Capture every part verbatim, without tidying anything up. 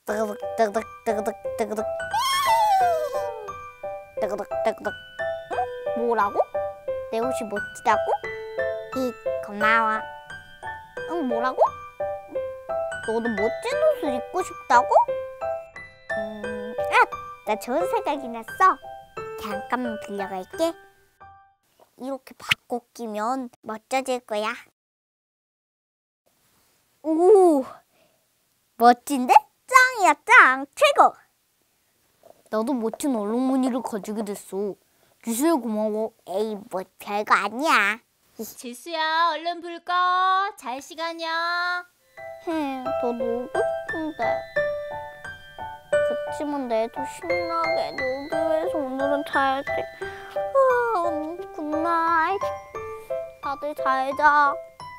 뜨그득 뜨그득 뜨그득 뜨그득 뜨그득 뜨그득. 응? 뭐라고? 내 옷이 멋지다고? 이 고마워. 응, 뭐라고? 너도 멋진 옷을 입고 싶다고? 음, 아! 나 좋은 생각이 났어. 잠깐만 빌려갈게. 이렇게 바꿔 끼면 멋져질 거야. 오! 멋진데? 짱이야, 짱! 최고! 나도 멋진 얼룩무늬를 가지게 됐어. 지수야, 고마워. 에이, 뭐 별거 아니야. 지수야, 얼른 불 꺼. 잘 시간이야. 흠, 더 놀고 싶은데. 그치만 내도 신나게 놀기 위해서 오늘은 자야지. 음, 굿나잇. 다들 잘 자.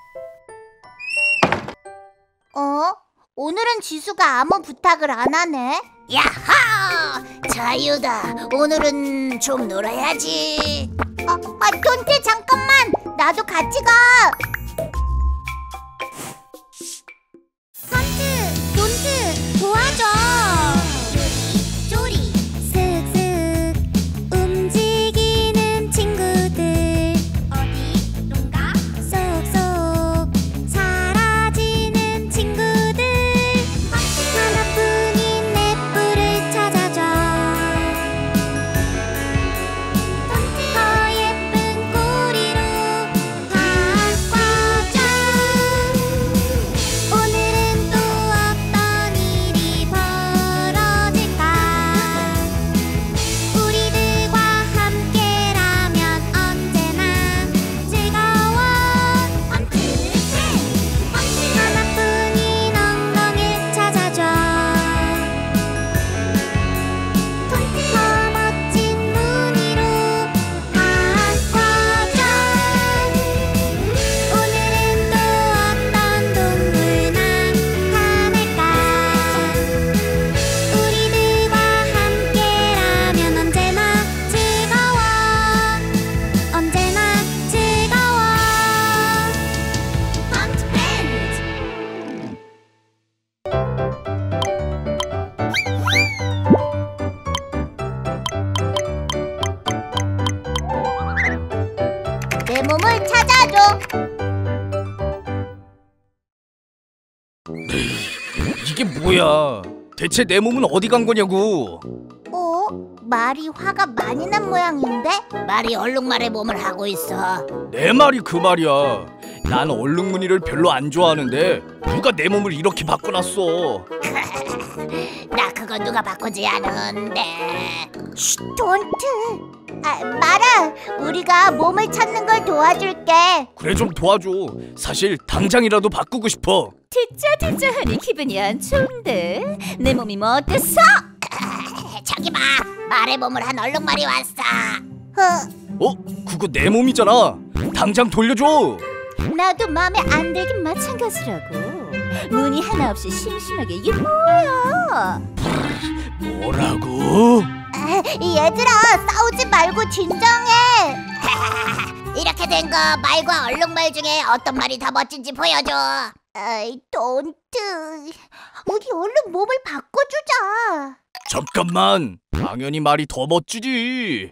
어? 오늘은 지수가 아무 부탁을 안 하네. 야하! 자유다. 오늘은 좀 놀아야지. 아, 아, 돈트 잠깐만. 나도 같이 가. 돈트, 돈트 도와줘. 쪼리, 슥슥 움직이는 친구들. 어디론가? 쏙쏙 사라지는 친구들. 하나뿐인 내 뿔을 찾아줘. 더 예쁜 꼬리로 바꿔줘. 오늘은 또 어떤 일이 벌어질까? 우리들과 함께라면 언제나 즐거워. 하나뿐인 엉덩이를 찾아줘. 더 멋진 무늬로 바꿔줘. 오늘은 또 어떤 동물 나타날까? 우리들과 함께라면 언제나 즐거워. 언제나 즐거워. 헌트밴드. 내 몸을 찾아줘. 이게 뭐야? 대체 내 몸은 어디 간 거냐고? 어? 말이 화가 많이 난 모양인데? 말이 얼룩말의 몸을 하고 있어. 내 말이 그 말이야. 난 얼룩무늬를 별로 안 좋아하는데 누가 내 몸을 이렇게 바꿔놨어? 나 그거 누가 바꾸지 않은데. 쉿, 돈트. 아, 말아. 우리가 몸을 찾는 걸 도와줄게. 그래, 좀 도와줘. 사실 당장이라도 바꾸고 싶어. 듣자 듣자 하니 기분이 안 좋은데. 내 몸이 뭐 어땠어? 저기 봐. 말의 몸을 한 얼룩말이 왔어. 어? 어? 그거 내 몸이잖아. 당장 돌려줘. 나도 마음에 안 들긴 마찬가지라고. 무늬 하나 없이 심심하게 이게 뭐야? 뭐라고? 아, 얘들아, 싸우지 말고 진정해. 이렇게 된 거 말과 얼룩말 중에 어떤 말이 더 멋진지 보여줘. 아이, 돈트. 우리 얼른 몸을 바꿔주자. 잠깐만. 당연히 말이 더 멋지지.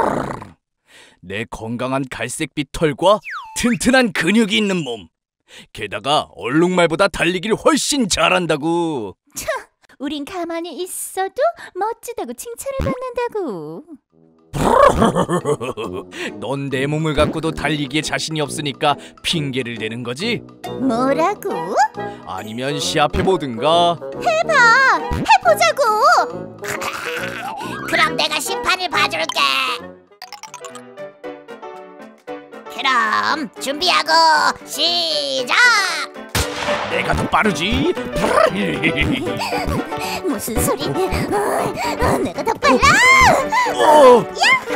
내 건강한 갈색빛 털과 튼튼한 근육이 있는 몸. 게다가 얼룩말보다 달리기를 훨씬 잘한다고. 우린 가만히 있어도 멋지다고 칭찬을 받는다고. 넌 내 몸을 갖고도 달리기에 자신이 없으니까 핑계를 대는 거지? 뭐라고? 아니면 시합해보든가. 해봐. 해보자고. 그럼 내가 심판을 봐줄게. 그럼 준비하고 시작. 내가 더 빠르지? 무슨 소리? 어, 내가 더 빨라. 어! 야호!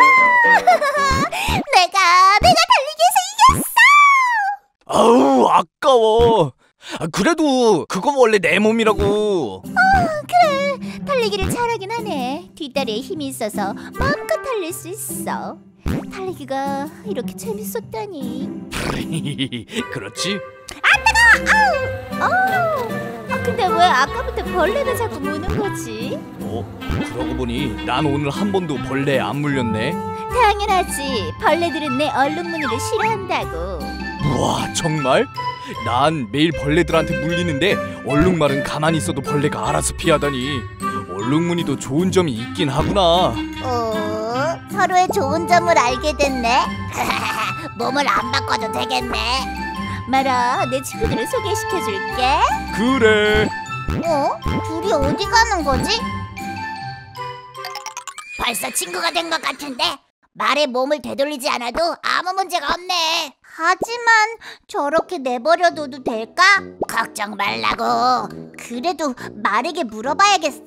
내가 내가 달리기에서 이겼어. 아우, 아까워. 아, 그래도 그건 원래 내 몸이라고. 그래, 달리기를 잘하긴 하네. 뒷다리에 힘이 있어서 마음껏 달릴 수 있어. 달리기가 이렇게 재밌었다니. 그렇지? 아, 뜨거워! 아우! 어우! 근데 왜 아까부터 벌레가 자꾸 무는 거지? 어? 그러고 보니 난 오늘 한 번도 벌레에 안 물렸네. 당연하지. 벌레들은 내 얼룩무늬를 싫어한다고. 우와, 정말? 난 매일 벌레들한테 물리는데 얼룩말은 가만히 있어도 벌레가 알아서 피하다니. 얼룩무늬도 좋은 점이 있긴 하구나. 어, 서로의 좋은 점을 알게 됐네. 몸을 안 바꿔도 되겠네. 말아, 내 친구들을 소개시켜줄게. 그래. 어? 둘이 어디 가는 거지? 벌써 친구가 된 것 같은데 말에 몸을 되돌리지 않아도 아무 문제가 없네. 하지만 저렇게 내버려둬도 될까? 걱정 말라고. 그래도 말에게 물어봐야겠어.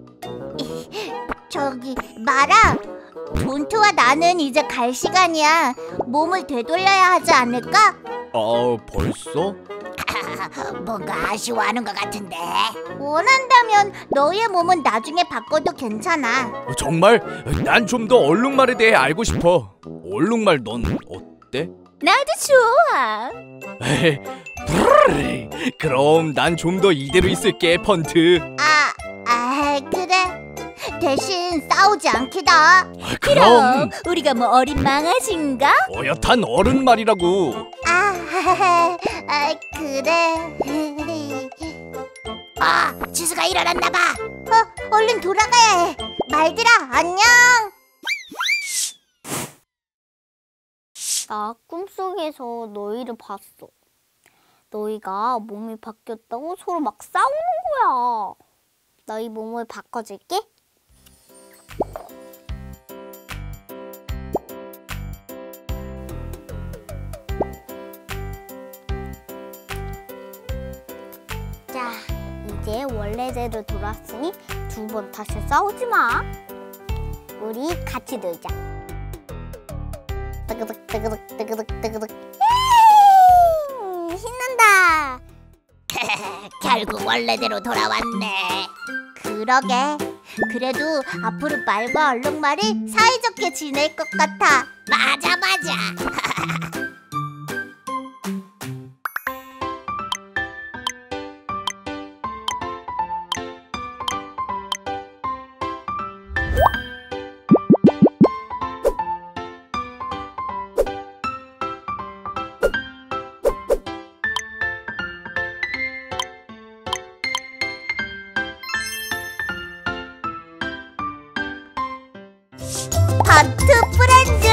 저기 말아, 돈트와 나는 이제 갈 시간이야. 몸을 되돌려야 하지 않을까? 아, 벌써? 뭔가 아쉬워하는 것 같은데. 원한다면 너의 몸은 나중에 바꿔도 괜찮아. 어, 정말? 난 좀 더 얼룩말에 대해 알고 싶어. 얼룩말 넌 어때? 나도 좋아. 에헤, 브르르. 그럼 난 좀 더 이대로 있을게, 펀트. 아, 아 그래. 대신 싸우지 않기다. 아, 그럼 우리가 뭐 어린 망아지인가? 어엿한 어른 말이라고. 아, 아 그래. 아, 지수가 일어났나 봐. 어, 얼른 돌아가야 해. 말들아, 안녕. 나 꿈속에서 너희를 봤어. 너희가 몸이 바뀌었다고 서로 막 싸우는 거야. 너희 몸을 바꿔줄게. 자, 이제 원래대로 돌아왔으니 두 번 다시 싸우지 마. 우리 같이 놀자. 뜨그득 뜨그득 뜨그득 뜨그득. 신난다. 결국 원래대로 돌아왔네. 그러게. 그래도 앞으로 말과 얼룩말이 사이좋게 지낼 것 같아. 맞아, 맞아. 펀트 프렌즈.